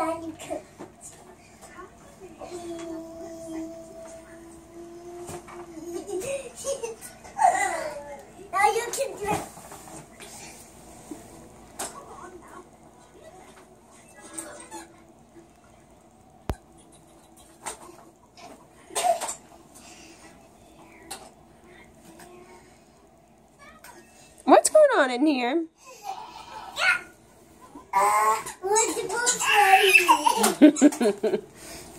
Now you can do it. What's going on in here? What's the